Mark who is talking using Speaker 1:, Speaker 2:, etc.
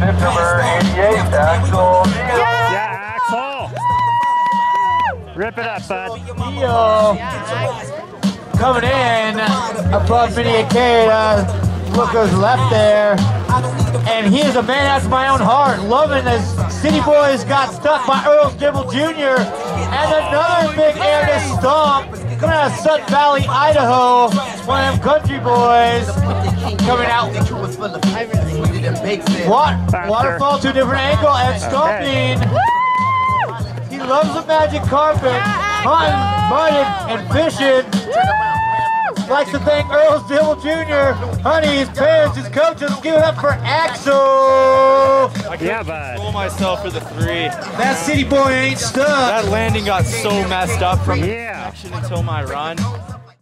Speaker 1: Pick number 88, Axel Diehl.
Speaker 2: Yeah, Axel. Rip it up, bud.
Speaker 3: Diehl coming in above Mini Acade. Look who's left there. And he is a man after my own heart. Loving as City Boys got stuck by Earl Dibble Jr. And another big air to stomp. Coming out of Sun Valley, Idaho. One of them country boys. Coming out. Waterfall to a different angle and stomping. He loves the magic carpet. Hunting, mudding, and fishing. Likes to thank Earl Dibble Jr., Honey, his parents, his coaches. Give it up for Axel.
Speaker 4: I couldn't control myself for the 3.
Speaker 3: That City Boy ain't stuck.
Speaker 4: That landing got so messed up from the connection until my run.